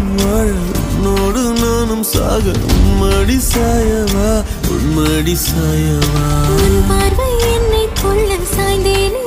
காலம் வாழ உன்னோடு நானும் சாக உன்மடி சாயவா உன்மடி சாயவா உன் பார்வை என்னை கொள்ள சாய்ந்தேன்